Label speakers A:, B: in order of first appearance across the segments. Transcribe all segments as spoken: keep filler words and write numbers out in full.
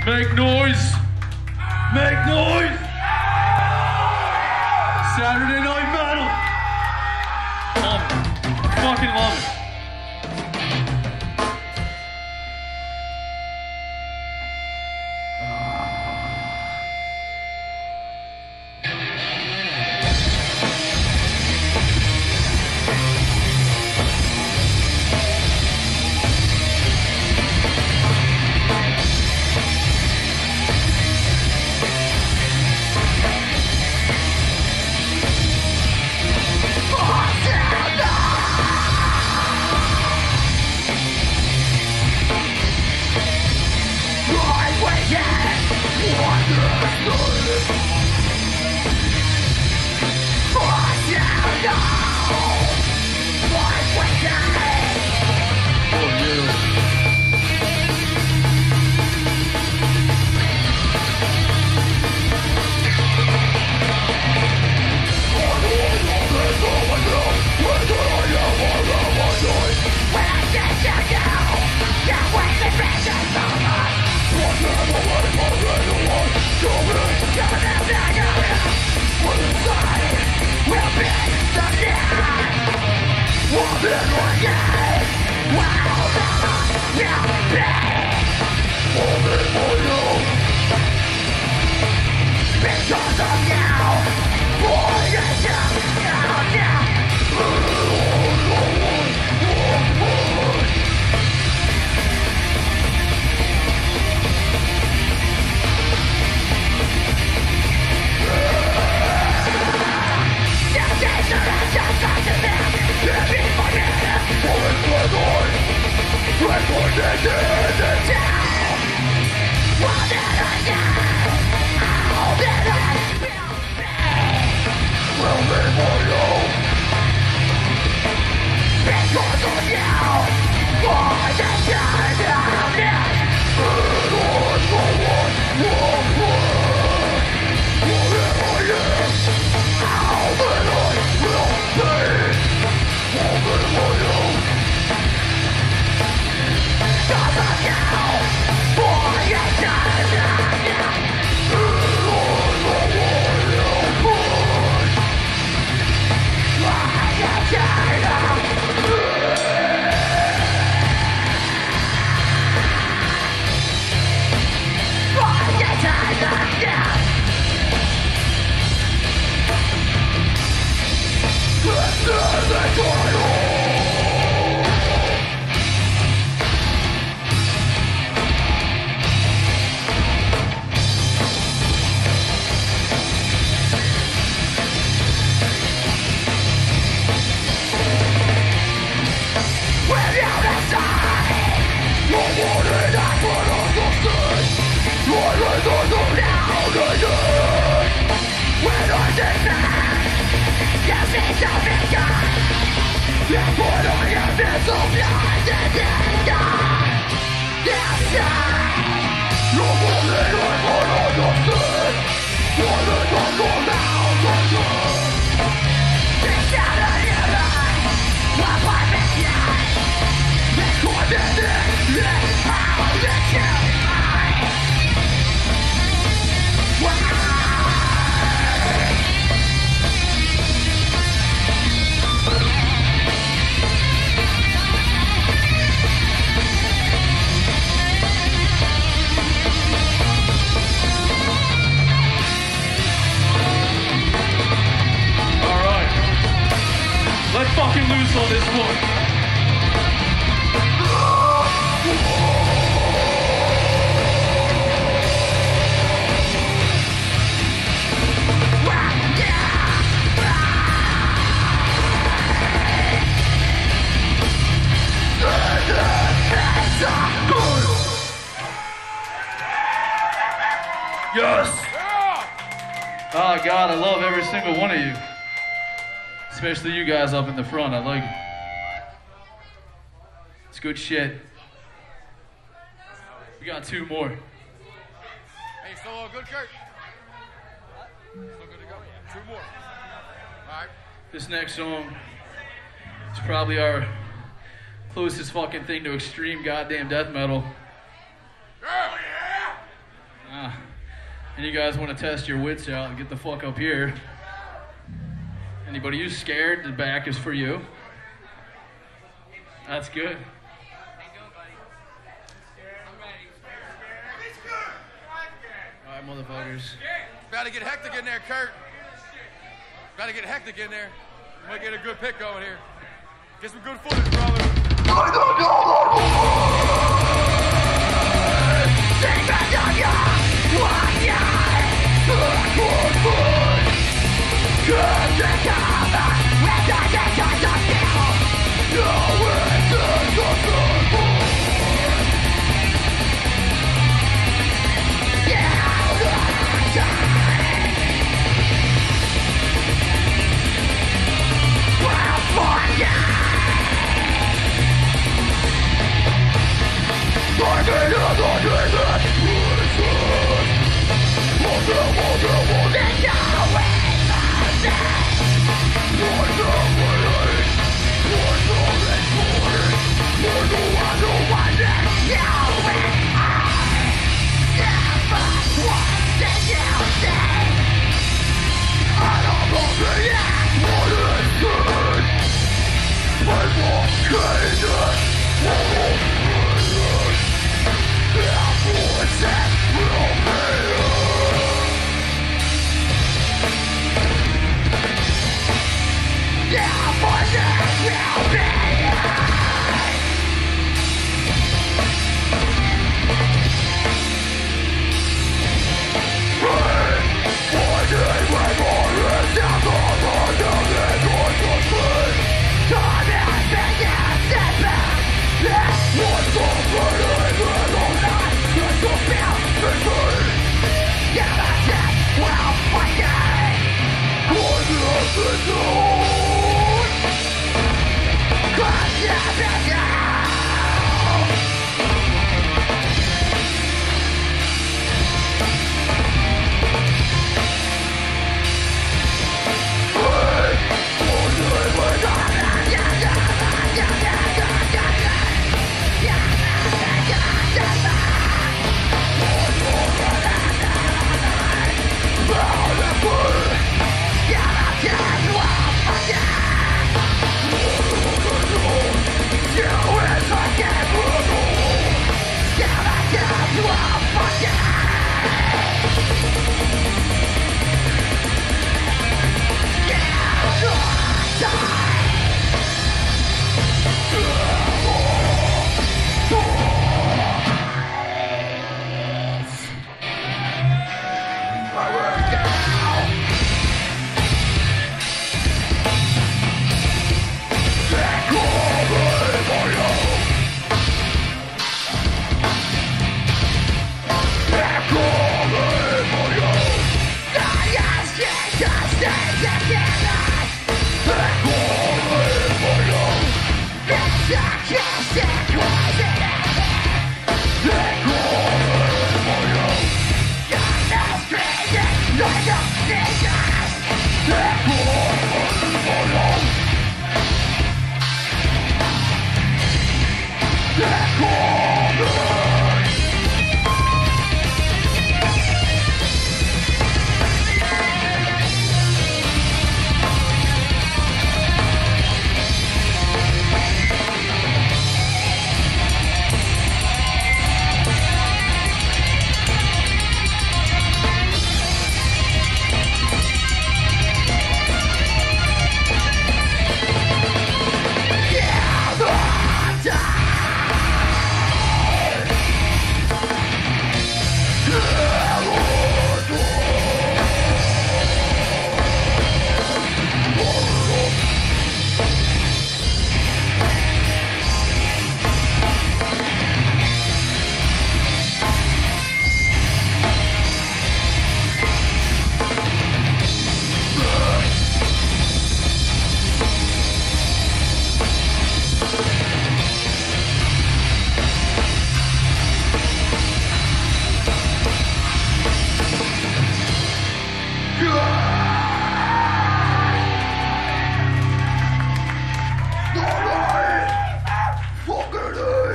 A: Make noise! Make noise! Saturday Night Metal! Love it. Fucking love it. Especially you guys up in the front, I like it. It's good shit. We got two more.
B: Hey, still all good, Kurt? Still good to go? Two more. All right.
A: This next song is probably our closest fucking thing to extreme goddamn death metal.
B: Oh, yeah!
A: you guys want to test your wits out, get the fuck up here. Anybody who's scared, the back is for you. That's good. All right, motherfuckers.
B: About to get hectic in there, Kurt. About to get hectic in there. Might get a good pick going here. Get some good footage, brother.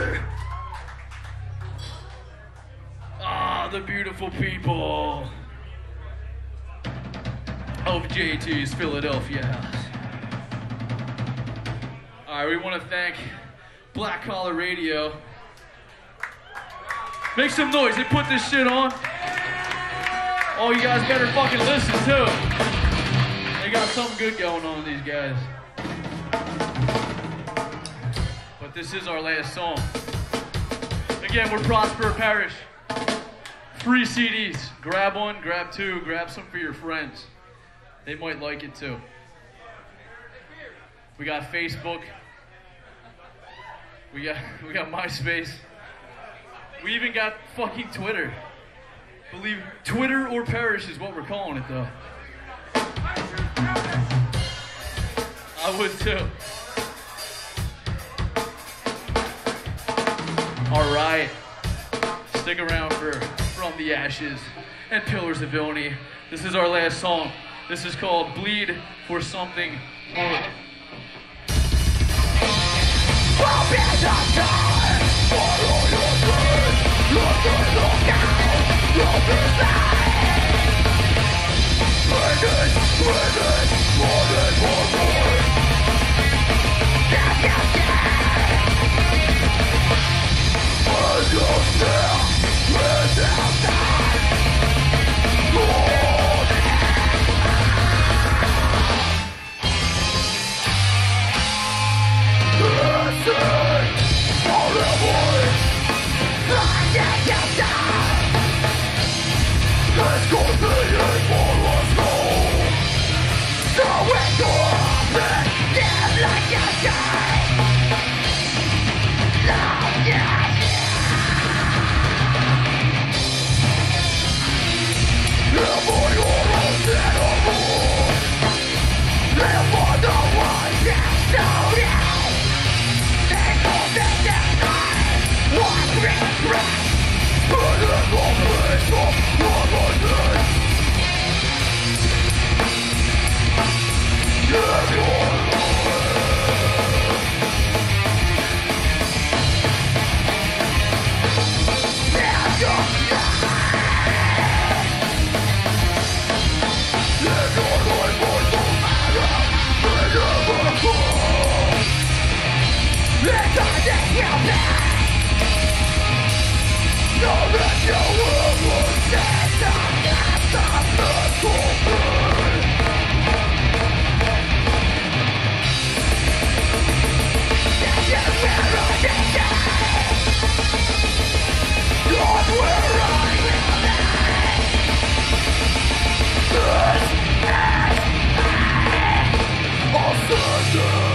A: The beautiful people. of J T's Philadelphia House. All right, we want to thank Black Collar Radio. Make some noise. They put this shit on. Oh, you guys better fucking listen too. They got something good going on, these guys. But this is our last song. Again, we're Prosper Parish. Free C Ds. Grab one, grab two, grab some for your friends. They might like it too. We got Facebook. We got we got MySpace. We even got fucking Twitter. Believe Twitter or Parish is what we're calling it though. I would too. All right. Stick around for From the Ashes and Pillars of Villiany. This is our last song. This is called Bleed for Something More.
C: Let's go to the for us all. So we go up and like a guy. Love ya. Live on your own set of rules. Live for the ones that know you. They go to the night. What regret? But it's all place of what I did. Give your life. Give your life. Give your life for no matter. They never fall. It's a thing you pay. Know that you will lose it. That's the problem. This is where I begin. Not where I will end. This is a sentence.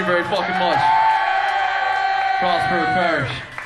A: very fucking much. Prosper Parish.